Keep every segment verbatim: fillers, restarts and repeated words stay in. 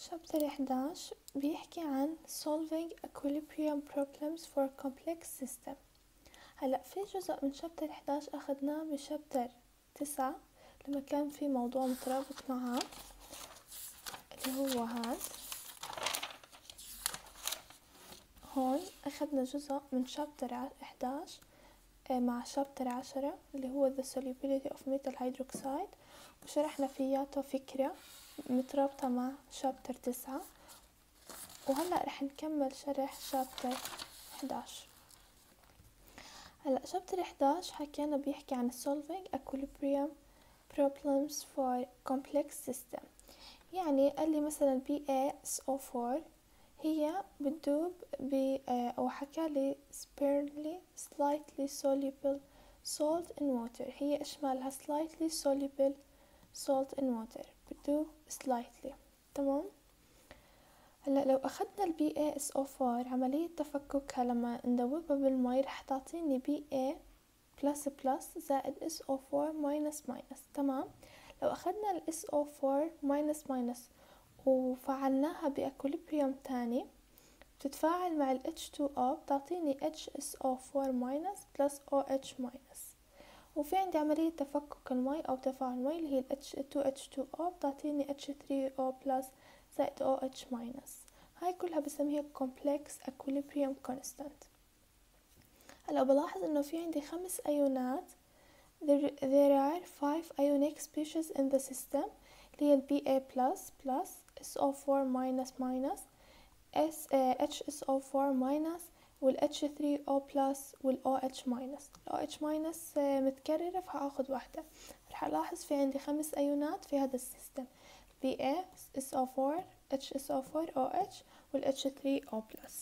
شابتر إحداعش بيحكي عن solving equilibrium problems for complex system. هلأ في جزء من شابتر إحداعش أخدناه بشابتر تسعة لما كان في موضوع مترابط معه اللي هو هاد. هون أخدنا جزء من شابتر إحداعش مع شابتر عشرة اللي هو the solubility of metal hydroxide، وشرحنا فياته فكرة مترابطة مع شابتر تسعة. وهلأ رح نكمل شرح شابتر إحداعش. هلأ شابتر إحداعش حكينا بيحكي عن solving equilibrium problems for complex system. يعني قال لي مثلا بي إيه إس أو فور هي بتدوب ب أو حكالي sparingly slightly soluble salt in water. هي إشمالها slightly soluble salt in water، بتدوب slightly. تمام. هلا لو أخذنا ال بي إيه إس أو فور عملية تفككها لما ندوبها بالمي رح تعطيني بي إيه plus plus زائد إس أو فور minus minus. تمام. لو أخذنا ال إس أو فور minus minus وفعلناها بإكوليبريوم تاني بتتفاعل مع ال إتش تو أو بتعطيني إتش إس أو فور minus plus أو إتش minus. وفي عندي عملية تفكك المي أو تفاعل المي اللي هي ال إتش تو إتش تو أو بتعطيني إتش ثري أو plus زائد أو إتش minus. هاي كلها بسميها complex equilibrium constant. هلا بلاحظ انه في عندي خمس ايونات. there, there are five ionic species in the system اللي هي ال بي إيه plus plus إس أو فور minus minus S, uh, إتش إس أو فور minus وال إتش ثري أو plus وال أو إتش minus. ال أو إتش minus uh, متكررة فهاخد واحدة. رح الاحظ في عندي خمس ايونات في هذا السيستم بي إيه إس أو فور إتش إس أو فور أو إتش وال إتش ثري أو plus.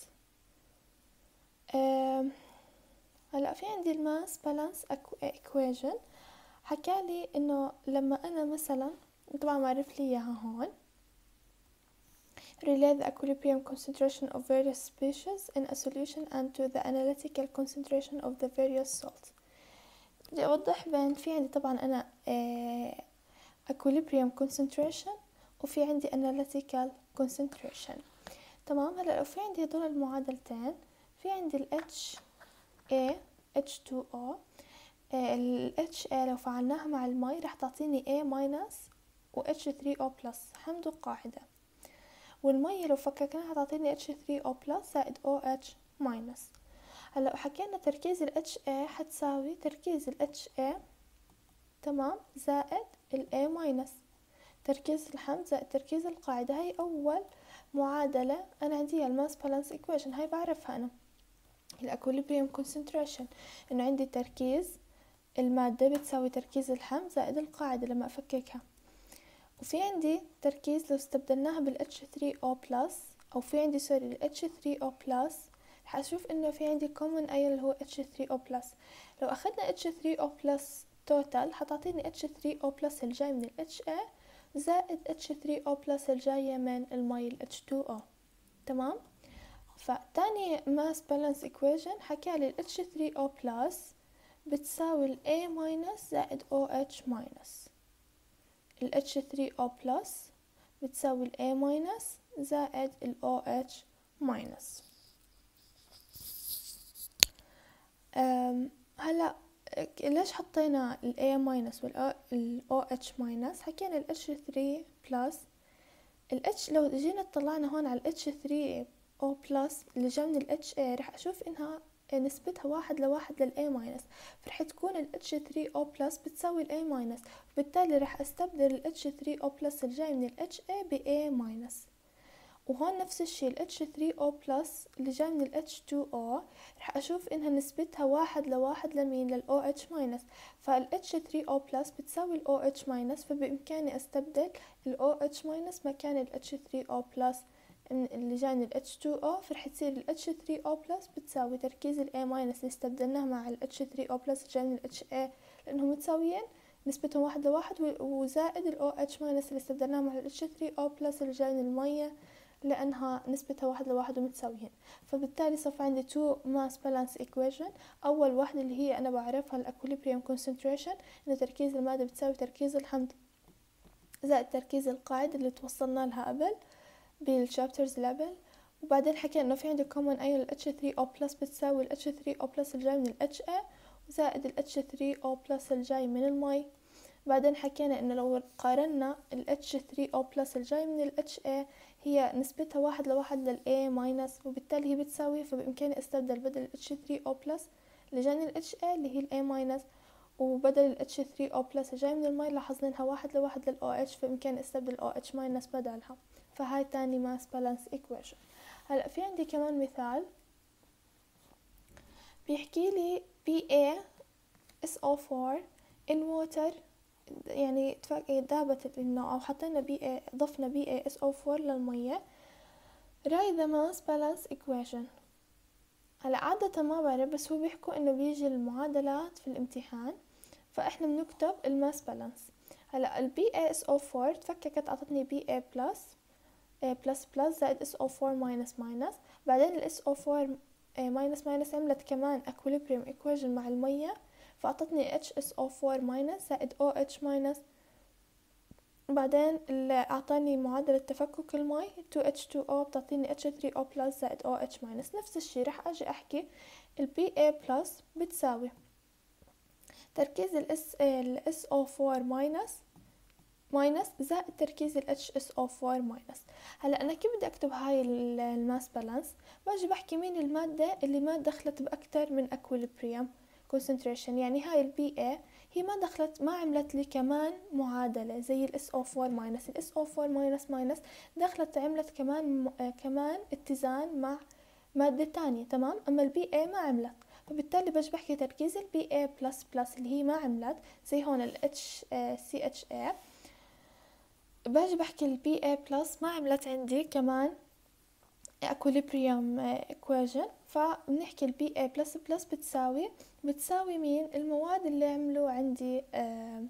uh, هلا في عندي الماس بالانس ايكويشن. حكالي انه لما انا مثلا طبعا معرف لي اياها هون relate the equilibrium concentration of various species in a solution and to the analytical concentration of the various salts. بدي اوضح بين في عندي طبعا انا اه equilibrium concentration وفي عندي analytical concentration. تمام. هلا لو في عندي هدول المعادلتين في عندي ال H A إتش تو أو ال إتش إيه لو فعلناها مع المي رح تعطيني A minus و إتش ثري أو plus حمض القاعدة، والمية لو فككناها تعطيني إتش ثري أو plus زائد أو إتش minus. هلا حكينا تركيز ال إتش إيه حتساوي تركيز ال إتش إيه تمام زائد ال A minus تركيز الحمض زائد تركيز القاعدة. هاي أول معادلة أنا عندي الماس بالانس equation، هاي بعرفها أنا الاكوليبريم concentration انه عندي تركيز المادة بتساوي تركيز الحمض زائد القاعدة لما افككها. وفي عندي تركيز لو استبدلناها بال إتش ثري أو plus او في عندي سوري ال إتش ثري أو plus رح اشوف انه في عندي common ion اللي هو إتش ثري أو plus. لو اخذنا إتش ثري أو plus total حتعطيني إتش ثري أو plus الجاي من ال إتش إيه زائد إتش ثري أو plus الجاية من المي ال إتش تو أو. تمام. فتاني mass balance equation حكالي ال إتش ثري أو plus بتساوي ال A minus زائد أو إتش minus. ال إتش ثري أو plus بتساوي ال A minus زائد ال أو إتش minus. هلا ليش حطينا ال A minus وال أو إتش minus؟ حكينا ال إتش ثري plus ال H لو جينا اطلعنا هون على ال إتش ثري أو plus اللي جا من ال إتش إيه رح أشوف إنها نسبتها واحد لواحد لل A minus، فرح تكون ال إتش ثري أو plus بتساوي ال A minus، وبالتالي رح أستبدل ال إتش ثري أو plus الجاي من ال إتش إيه ب A minus. وهون نفس الشي ال إتش ثري أو plus اللي جاي من ال إتش تو أو رح أشوف إنها نسبتها واحد لواحد لمين لل أو إتش minus، فال إتش ثري أو plus بتساوي ال أو إتش minus، فبإمكاني أستبدل ال أو إتش minus مكان ال إتش ثري أو plus اللي جاي من ال إتش تو أو، فرح تصير ال إتش ثري أو plus بتساوي تركيز ال A minus اللي استبدلناه مع ال إتش ثري أو plus اللي جاي من ال إتش إيه لأنهم متساويين نسبتهم واحد لواحد، وزائد ال أو إتش minus اللي استبدلناه مع ال إتش ثري أو plus اللي جاي من المية لأنها نسبتها واحد لواحد ومتساويين. فبالتالي صف عندي two mass balance equation. أول واحدة اللي هي أنا بعرفها ال equilibrium concentration، إنه تركيز المادة بتساوي تركيز الحمض زائد تركيز القاعدة اللي توصلنا لها قبل بالشابترز ليفل. وبعدين حكينا انه في عندي كومن ايون ال اتش ثري او بلس بتساوي ال اتش ثري او بلس الجاي من ال اتش اي زائد ال اتش ثري او بلس الجاي من المي. بعدين حكينا انه لو قارنا ال اتش ثري او بلس الجاي من ال اتش اي هي نسبتها واحد لواحد لل A ماينس، وبالتالي هي بتساوي، فبإمكاني استبدل بدل ال اتش ثري او بلس اللي جاي من ال اتش اي اللي هي ال A ماينس، وبدل ال اتش ثري او بلس الجاي من المي لاحظنا انها واحد لواحد لل او اتش، فإمكاني استبدل او اتش ماينس بدلها. فهاي تاني ماس بالانس equation. هلا في عندي كمان مثال بيحكي لي بي إيه إس أو فور in water، يعني ذابت انه او حطينا بي إيه، ضفنا بي إيه إس أو فور للمية. write the mass balance equation. هلا عادة ما بعرف، بس هو بيحكوا انه بيجي المعادلات في الامتحان، فاحنا بنكتب الماس بالانس. هلا البي إيه إس أو فور تفككت، اعطتني بي إيه بلس بلس بلس زائد إس أو فور ماينس ماينس، بعدين ال إس أو فور ماينس ماينس عملت كمان equilibrium equation مع المية، فأعطتني اتش إس أو فور ماينس زائد أو اتش ماينس، بعدين أعطاني معادلة تفكك المي تو اتش تو او بتعطيني اتش ثري او بلس زائد أو اتش ماينس. نفس الشي رح أجي أحكي ال بي إيه بلس بتساوي تركيز ال إس أو فور ماينس ماينس زائد تركيز ال اتش إس أو فور ماينس. هلا انا كيف بدي اكتب هاي الماس بالانس؟ باجي بحكي مين المادة اللي ما دخلت باكتر من equilibrium concentration، يعني هاي البي اي هي ما دخلت، ما عملت لي كمان معادلة زي ال إس أو فور ماينس. ال إس أو فور ماينس ماينس دخلت عملت كمان آه كمان اتزان مع مادة تانية، تمام. اما البي اي ما عملت، فبالتالي باجي بحكي تركيز البي اي بلس بلس اللي هي ما عملت، زي هون ال اتش سي اتش اي. باجي بحكي ال بي إيه بلس ما عملت عندي كمان equilibrium equation، فبنحكي ال بي إيه بلس بلس بتساوي بتساوي مين؟ المواد اللي عملوا عندي آه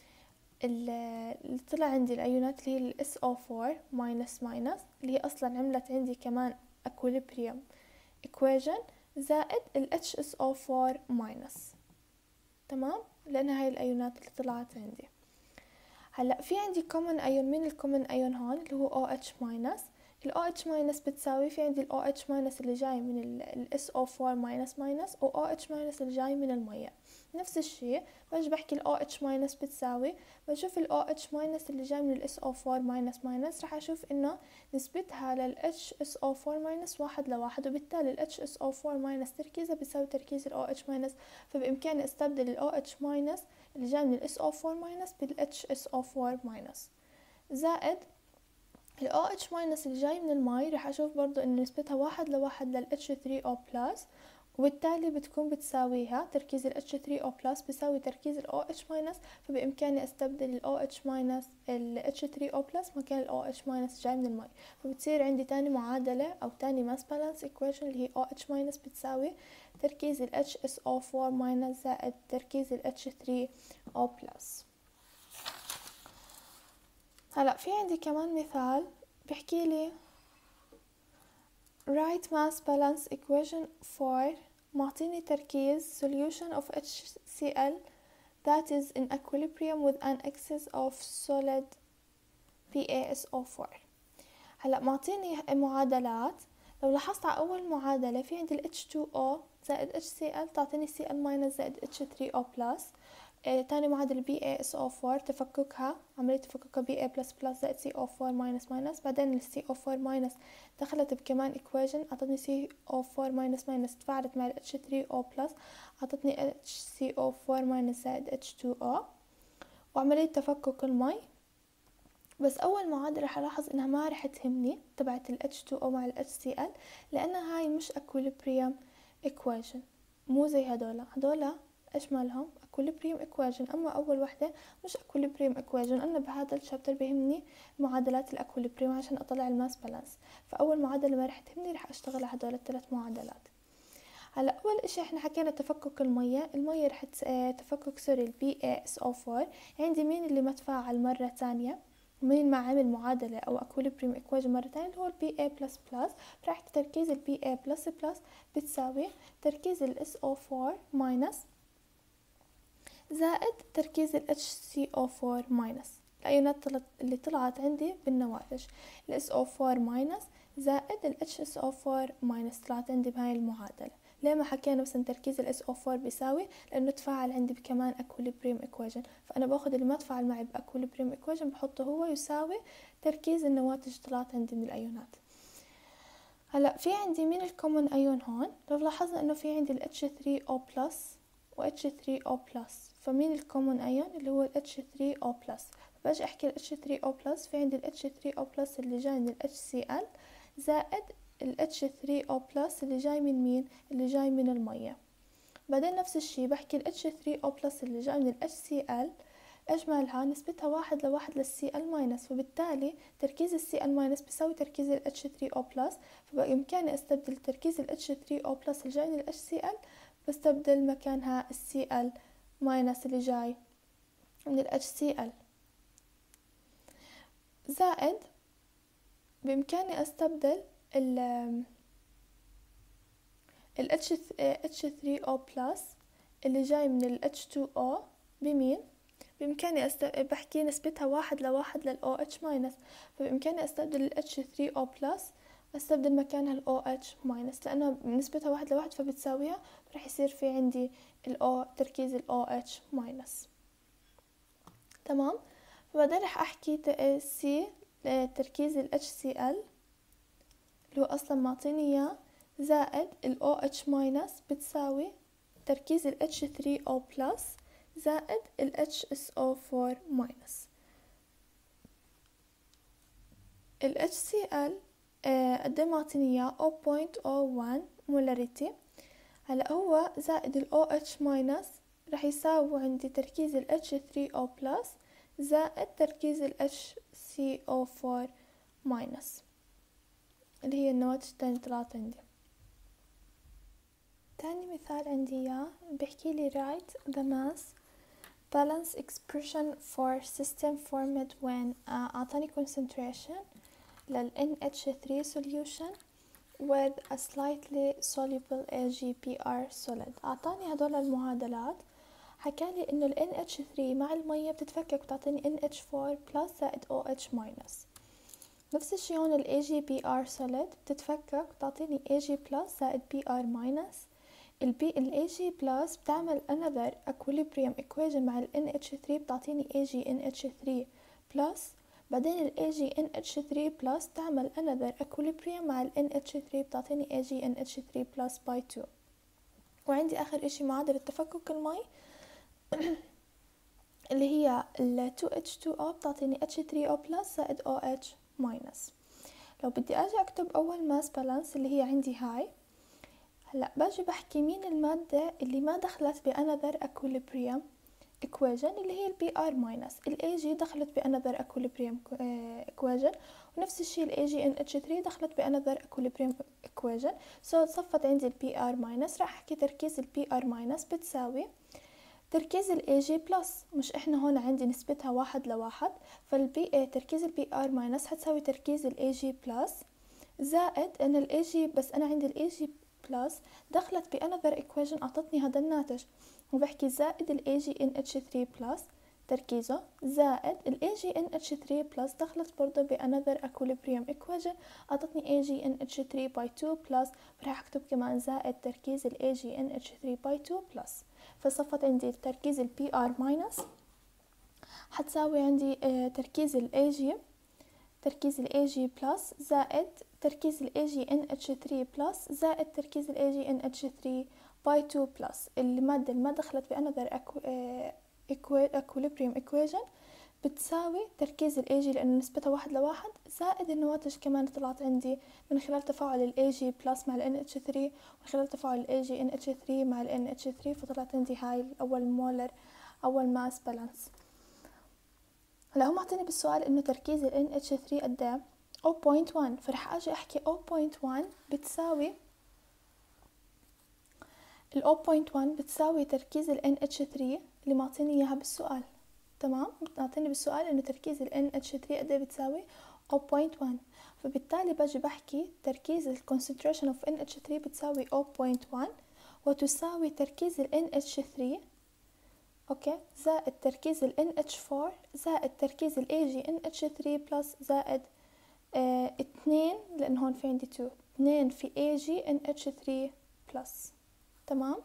اللي طلع عندي الايونات اللي هي ال إس أو فور ماينس ماينس اللي هي اصلا عملت عندي كمان equilibrium equation زائد ال اتش إس أو فور ماينس، تمام، لان هاي الايونات اللي طلعت عندي. هلا في عندي common ايون، مين الكومن ايون هون؟ اللي هو او اتش ماينس. ال او اتش ماينس بتساوي، في عندي ال او اتش ماينس اللي جاي من ال إس أو فور ماينس ماينس و او اتش ماينس اللي جاي من المية. نفس الشيء باجي بحكي ال او اتش ماينس بتساوي، بشوف ال او اتش ماينس اللي جاي من ال إس أو فور ماينس ماينس رح اشوف انه نسبتها لل اتش إس أو فور ماينس واحد لواحد، وبالتالي ال اتش إس أو فور ماينس تركيزها بيساوي تركيز ال او اتش ماينس، فبامكاني استبدل ال او اتش ماينس اللي جاي من ال إس أو فور ماينس بال اتش إس أو فور ماينس زائد ال او اتش ماينس اللي جاي من المي. رح اشوف برضو ان نسبتها واحد لواحد لل اتش ثري او بلس، وبالتالي بتكون بتساويها تركيز ال اتش ثري او بلس بيساوي تركيز ال او اتش ماينس، فبامكاني استبدل ال او اتش ماينس ال اتش ثري او بلس مكان ال او اتش ماينس جاي من المي، فبتصير عندي تاني معادلة او تاني ماس بالانس ايكويشن اللي هي او اتش ماينس بتساوي تركيز ال اتش إس أو فور ماينس زائد تركيز ال اتش ثري او بلس. هلا في عندي كمان مثال بحكي لي write mass balance equation for، معطيني تركيز solution of HCl that is in equilibrium with an excess of solid بي إيه إس أو فور. هلا معطيني معادلات، لو لاحظت على اول معادلة في عندي ال اتش تو او زائد اتش سي ال تعطيني سي ال ماينس زائد اتش ثري او بلس. آه، تاني معادلة بي إيه إس أو فور تفككها، عملية تفككها بي إيه بلس بلس زائد سي أو فور ماينس ماينس، بعدين ال سي أو فور ماينس دخلت بكمان equation أعطتني سي أو فور ماينس ماينس تفاعلت مع ال اتش ثري او بلس أعطتني اتش سي أو فور ماينس زائد اتش تو او، وعملية تفكك المي. بس اول معادلة رح الاحظ انها ما رح تهمني تبعت ال اتش تو او مع ال اتش سي ال، لانها هاي مش equilibrium equation، مو زي هدولا. هدولا ايش مالهم؟ equilibrium equation، اما اول وحدة مش equilibrium equation. انا بهذا الشابتر بيهمني معادلات الاكوليبريم عشان اطلع الماس بالانس، فاول معادلة ما رح تهمني رح اشتغل على هدول الثلاث معادلات. هلا اول اشي احنا حكينا تفكك المية. المية رح تفكك سوري البي إيه إس أو فور، عندي مين اللي ما تفاعل مرة تانية، مين ما عمل معادلة أو equilibrium equation مرة تانية، اللي هو ال بي إيه بلس بلس. راح تركيز ال بي إيه بلس بلس بتساوي تركيز ال إس أو فور ماينس زائد تركيز ال اتش سي أو فور ماينس. الأيونات اللي طلعت عندي بالنواتج ال إس أو فور ماينس زائد ال إتش إس أو فور ماينس طلعت عندي بهاي المعادلة. ليه ما حكينا مثلا تركيز ال إس أو فور بيساوي؟ لأنه تفاعل عندي بكمان equilibrium equation، فأنا باخد اللي ما تفاعل معي ب equilibrium equation بحطه هو يساوي تركيز النواتج طلعت عندي من الأيونات. هلا في عندي مين الكومن أيون هون؟ لو لاحظنا إنه في عندي ال إتش ثري أو بلس و إتش ثري أو بلس، فمين الكومن أيون؟ اللي هو ال إتش ثري أو بلس. باجي أحكي ال إتش ثري أو بلس، في عندي ال إتش ثري أو بلس اللي جاي من ال إتش سي إل زائد ال إتش ثري أو بلس اللي جاي من مين؟ اللي جاي من المية. بعدين نفس الشي بحكي ال إتش ثري أو بلس اللي جاي من ال إتش سي إل اجمالها نسبتها واحد لواحد للسي ال ماينس، فبالتالي تركيز السي ال ماينس بيساوي تركيز ال إتش ثري أو بلس، فبإمكاني استبدل تركيز ال إتش ثري أو بلس اللي جاي من ال إتش سي إل بستبدل مكانها السي ال ماينس اللي جاي من ال إتش سي إل، زائد بإمكاني استبدل ال ال إتش ثري أو بلس اللي جاي من ال إتش تو أو بمين؟ بإمكاني أست... بحكي نسبتها واحد لواحد لل أو إتش minus، فبإمكاني أستبدل ال إتش ثري أو plus أستبدل مكانها ال أو إتش minus، لأنها نسبتها واحد لواحد فبتساويها، رح يصير في عندي ال O تركيز ال أو إتش minus. تمام. فبعدين رح أحكي C تركيز ال إتش سي إل اللي هو أصلا معطيني إياه زائد ال أو إتش minus بتساوي تركيز ال إتش ثري أو plus زائد ال إتش إس أو فور minus. ال إتش سي إل قد ايه معطيني اياه؟ zero point zero one molarity. هلا هو زائد ال أو إتش minus رح يساوي عندي تركيز ال إتش ثري أو plus زائد تركيز ال إتش سي أو فور minus اللي هي النواتج التانية طلعت عندي. تاني مثال عندي اياه بحكي لي write the mass balance expression for system formed when uh, أعطاني concentration لل إن إتش ثري solution with a slightly soluble إيه جي بي آر solid. أعطاني هدول المعادلات، حكالي إنه ال إن إتش ثري مع المية بتتفكك بتعطيني إن إتش فور plus زائد أو إتش minus. نفس الشي هون ال إيه جي بي آر solid بتتفكك بتعطيني إيه جي plus زائد بي آر minus. ال B ال إيه جي plus بتعمل another equilibrium equation مع ال إن إتش ثري بتعطيني إيه جي إن إتش ثري plus، بعدين ال إيه جي إن إتش ثري plus تعمل another equilibrium مع ال إن إتش ثري بتعطيني إيه جي إن إتش ثري plus by two. وعندي آخر إشي معادلة تفكك المي اللي هي ال تو إتش تو أو بتعطيني إتش ثري أو plus زائد أو إتش minus. لو بدي أجي أكتب أول mass balance اللي هي عندي هاي، هلا باجي بحكي مين المادة اللي ما دخلت بأنذر equilibrium equation اللي هي ال بي آر minus. ال إيه جي دخلت بأنذر equilibrium equation، ونفس الشيء ال إيه جي إن إتش ثري دخلت بأنذر equilibrium equation. so صفت عندي ال بي آر minus، راح أحكي تركيز ال بي آر minus بتساوي تركيز ال إيه جي plus، مش إحنا هون عندي نسبتها واحد لواحد، فالبي تركيز ال بي آر minus هتساوي تركيز ال إيه جي plus زائد إن ال إيه جي بس أنا عندي ال إيه جي plus دخلت بأنذر equation أعطتني هذا الناتج، وبحكي زائد ال إيه جي إن إتش ثري plus تركيزه زائد ال إيه جي إن إتش ثري plus دخلت برضه بأنذر equilibrium equation أعطتني إيه جي إن إتش ثري by two plus، راح أكتب كمان زائد تركيز ال إيه جي إن إتش ثري by two plus. فصفت عندي تركيز ال بي آر minus حتساوي عندي اه تركيز ال إيه جي تركيز ال إيه جي plus زائد تركيز ال إيه جي إن إتش ثري plus زائد تركيز ال إيه جي إن إتش ثري by two plus. المادة اللي ما دخلت بأنذر equilibrium equation بتساوي تركيز ال إيه جي لأنه نسبتها واحد لواحد زائد النواتج كمان طلعت عندي من خلال تفاعل ال إيه جي plus مع ال إن إتش ثري ومن خلال تفاعل ال إيه جي إن إتش ثري مع ال إن إتش ثري، فطلعت عندي هاي أول مولر أول ماس بالانس. هلا هم عطيني بالسؤال إنه تركيز ال إن إتش ثري قد ايه؟ zero point one، فرح أجي أحكي zero point one بتساوي ال zero point one بتساوي تركيز ال إن إتش ثري اللي معطيني إياها بالسؤال. تمام، معطيني بالسؤال إنه تركيز ال إن إتش ثري قد ايه بتساوي zero point one، فبالتالي باجي بحكي تركيز ال concentration of إن إتش ثري بتساوي zero point one وتساوي تركيز ال إن إتش ثري اوكي، زائد تركيز ال إن إتش فور زائد تركيز ال إيه جي إن إتش ثري بلس زائد اه اتنين، لان هون في عندي تو، اتنين في إيه جي إن إتش ثري بلس. تمام،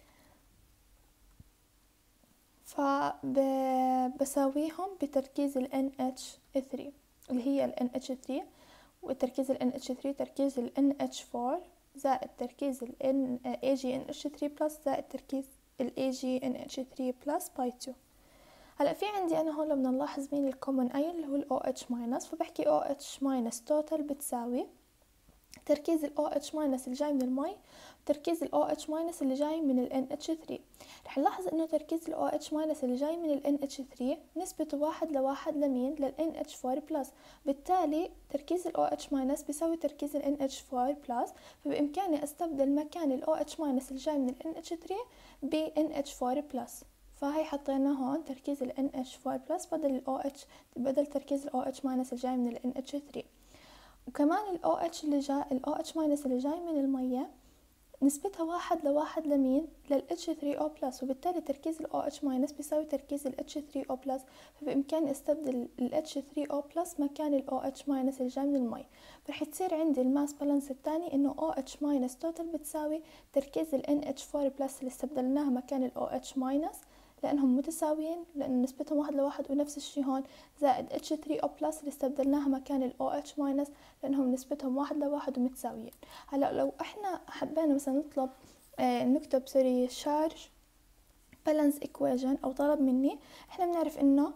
فبساويهم بتركيز ال إن إتش ثري اللي هي ال إن إتش ثري، وتركيز ال إن إتش ثري تركيز ال إن إتش فور زائد تركيز ال إيه جي إن إتش ثري بلس زائد تركيز ال إيه جي إن إتش ثري بلس باي تو. هلا في عندي انا هون لما نلاحظ مين الكومن ايون اللي هو ال أو إتش ماينس، فبحكي أو إتش ماينس توتال بتساوي تركيز ال أو إتش ماينس اللي جاي من المي وتركيز ال أو إتش ماينس اللي جاي من ال إن إتش ثري. رح نلاحظ انه تركيز ال أو إتش ماينس اللي جاي من ال إن إتش ثري نسبته واحد لواحد لمين؟ لل إن إتش فور بلس، بالتالي تركيز ال أو إتش ماينس بيساوي تركيز ال إن إتش فور بلس، فبإمكاني استبدل مكان ال أو إتش ماينس اللي جاي من ال إن إتش ثري ب إن إتش فور بلس. فهي حطينا هون تركيز ال إن إتش فور بلس بدل ال أو إتش بدل تركيز ال أو إتش ماينس اللي جاي من ال إن إتش ثري. وكمان ال أو إتش اللي جاي ال أو إتش ماينس اللي جاي من المية نسبتها واحد لواحد لمين؟ لل إتش ثري أو بلس، وبالتالي تركيز ال أو إتش ماينس بيساوي تركيز ال إتش ثري أو بلس، فبإمكاني استبدل ال إتش ثري أو بلس مكان ال أو إتش ماينس اللي جاي من المي. فرح تصير عندي الماس بالانس الثاني انه أو إتش ماينس توتال بتساوي تركيز ال إن إتش فور بلس اللي استبدلناها مكان ال أو إتش ماينس لانهم متساويين لان نسبتهم واحد لواحد، ونفس الشي هون زائد إتش ثري أو بلس اللي استبدلناها مكان ال أو إتش ماينس لانهم نسبتهم واحد لواحد ومتساويين. هلا لو احنا حبينا مثلا نطلب آه نكتب سوري شارج بالانس ايكويشن او طلب مني، احنا بنعرف انه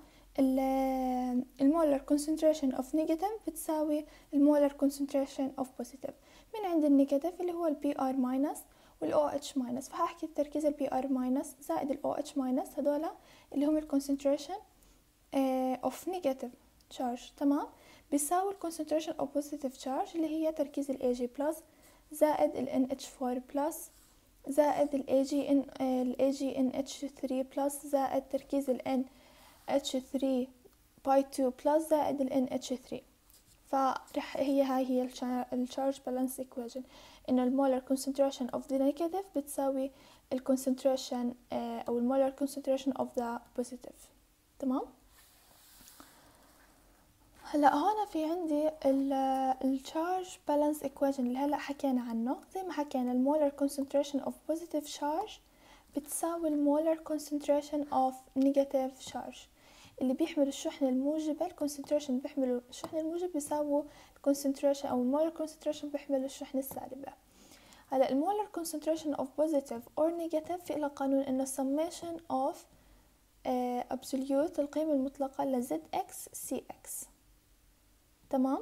المولر concentration of negative بتساوي المولر concentration of positive من عند النيجاتيف اللي هو البي ار ماينس والاو اتش ماينس. فهحكي تركيز البي ار ماينس زائد الاو اتش ماينس هدول اللي هم الكونسنتريشن اوف نيجاتيف تشارج، تمام، بيساوي الكونسنتريشن اوف بوزيتيف تشارج اللي هي تركيز الاي جي بلس زائد ال إن إتش فور بلس زائد ال إيه جي إن ال إيه جي إن إتش ثري بلس زائد تركيز ال إن إتش ثري باي تو بلس زائد ال إن إتش ثري. فرح هي هاي هي الشارج بالانس ايكويشن، انه المولر كونسنتريشن اوف ذا نيجاتيف بتساوي الكونسنتريشن او المولر كونسنتريشن اوف ذا بوزيتيف. تمام، هلا هون في عندي الشارج بالانس ايكويشن اللي هلا حكينا عنه. زي ما حكينا المولر كونسنتريشن اوف بوزيتيف شارج بتساوي المولر كونسنتريشن اوف نيجاتيف شارج. اللي بيحمل الشحنة الموجبة الكونسنتريشن بيحملوا الشحنة الموجبة بيساووا الكونسنتريشن او المولر كونسنتريشن بيحمل الشحنة السالبة. هلا المولر concentration of positive or negative في له قانون انه summation of uh, absolute القيمة المطلقة ل zx cx. تمام،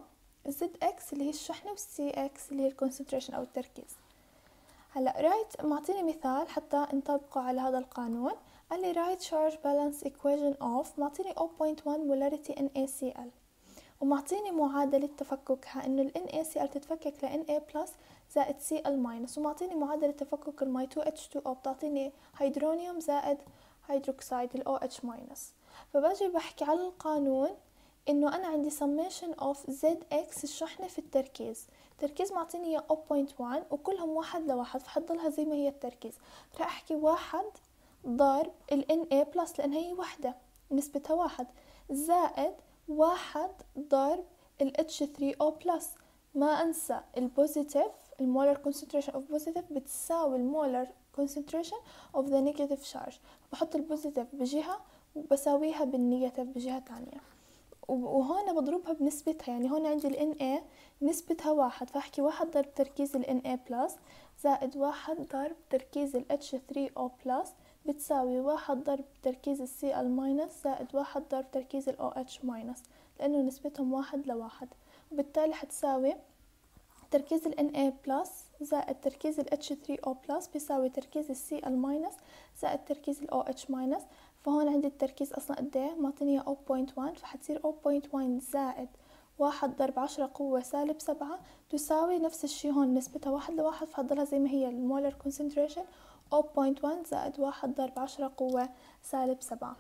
zx اللي هي الشحنة و cx اللي هي concentration او التركيز. هلا رايت معطيني مثال حتى نطبقه على هذا القانون. قال لي رايت charge balance equation of معطيني zero point one molarity NaCl ومعطيني معادلة تفككها انه ال NaCl تتفكك ل Na plus زائد Cl- ومعطيني معادلة تفكك المي تو إتش تو أو بتعطيني هيدرونيوم زائد هيدروكسيد ال أو إتش minus. فباجي بحكي على القانون انه انا عندي summation of Zx الشحنة في التركيز. التركيز معطيني zero point one وكلهم واحد لواحد فحضلها زي ما هي التركيز. رح احكي واحد ضرب ال Na plus لان هي وحدة نسبتها واحد زائد واحد ضرب ال إتش ثري أو بلس. ما انسى البوزيتيف المولر concentration of positive بتساوي المولر concentration of the negative charge. بحط البوزيتيف بجهة وبساويها بالنيجاتيف بجهة تانية وهون بضربها بنسبتها. يعني هون عندي ال Na نسبتها واحد فاحكي واحد ضرب تركيز ال Na plus زائد واحد ضرب تركيز ال إتش ثري أو plus بتساوي واحد ضرب تركيز ال Cl minus زائد واحد ضرب تركيز ال أو إتش minus لأنه نسبتهم واحد لواحد. وبالتالي حتساوي تركيز ال Na plus زائد تركيز ال إتش ثري أو plus بيساوي تركيز ال Cl minus زائد تركيز ال أو إتش minus. فهون عندي التركيز أصلا قديه معطيني zero point one فحتصير zero point one زائد واحد ضرب عشرة قوة سالب سبعة تساوي نفس الشي هون نسبتها واحد لواحد فحضلها زي ما هي المولر concentration zero point one زائد واحد ضرب عشرة قوة سالب سبعة.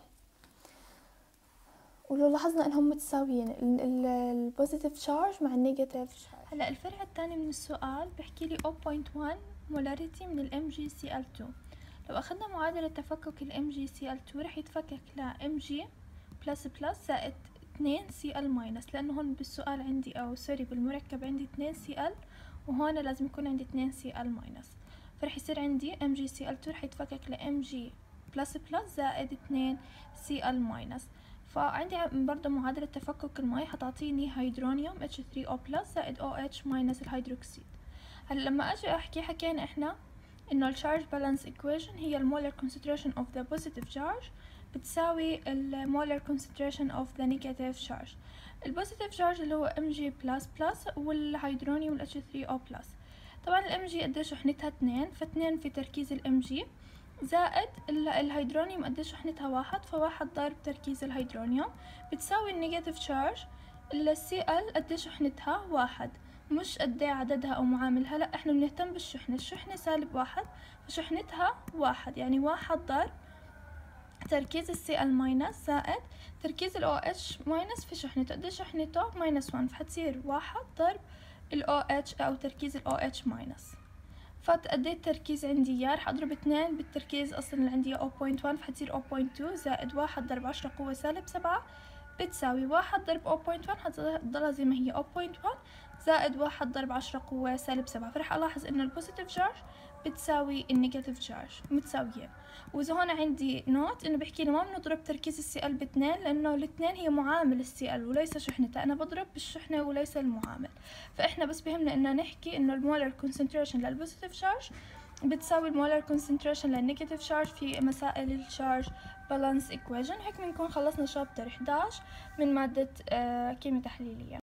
ولو لاحظنا انهم متساويين البوزيتيف شارج مع النيجاتيف شارج. هلا الفرع الثاني من السؤال بحكي لي zero point one molarity من ال إم جي سي إل تو. لو أخذنا معادلة تفكك ال إم جي سي إل تو رح يتفكك ل إم جي بلس بلس زائد اثنين سي إل ماينس، لأنه هون بالسؤال عندي أو سوري بالمركب عندي اثنين سي إل وهون لازم يكون عندي اثنين سي إل ماينس، فرح يصير عندي إم جي سي إل تو رح يتفكك ل إم جي بلس بلس زائد اثنين سي إل ماينس. فعندي برضه معادلة تفكك المي حتعطيني هيدرونيوم إتش ثري أو بلس زائد أو إتش ماينس الهيدروكسيد. هلا لما أجي أحكي حكينا إحنا إنه ال charge balance equation هي ال molar concentration of the positive charge بتساوي ال molar concentration of the negative charge. ال positive charge اللي هو Mg plus plus والهيدرونيوم ال إتش ثري أو plus. طبعا ال Mg قديش شحنتها اثنين، فاثنين في تركيز ال Mg زائد الهيدرونيوم قديش شحنتها واحد، فواحد ضرب تركيز الهيدرونيوم بتساوي النيجاتيف charge ال سي إل قديش شحنتها واحد، مش قد ايه عددها او معاملها، لا احنا بنهتم بالشحنة، الشحنة سالب واحد فشحنتها واحد، يعني واحد ضرب تركيز السي إل ماينس زائد تركيز ال أو إتش ماينس في شحنته، قديش شحنته ماينس واحد، فحتصير واحد ضرب ال أو إتش او تركيز ال أو إتش ماينس. فقديه التركيز عندي اياه رح اضرب اثنين بالتركيز اصلا اللي عندي صفر فاصلة واحد فحتصير صفر فاصلة اثنين زائد واحد ضرب عشرة قوة سالب سبعة بتساوي واحد ضرب صفر فاصلة واحد حتضلها زي ما هي صفر فاصلة واحد زائد واحد ضرب عشرة قوة سالب سبعة، فرح ألاحظ إنه البوزيتيف شارج بتساوي النيجاتيف شارج متساويين. وإذا هون عندي نوت إنه بحكي لي ما بنضرب تركيز السي إل باثنين لأنه الاثنين هي معامل السي إل وليس شحنتها، أنا بضرب بالشحنة وليس المعامل، فإحنا بس بهمنا إنه نحكي إنه المولر كونسنتريشن للبوزيتيف شارج بتساوي المولر كونسنتريشن للنيجاتيف شارج في مسائل الشارج بالانس ايكويشن. هيك بنكون خلصنا شابتر إحدى عشر من مادة كيمياء تحليلية.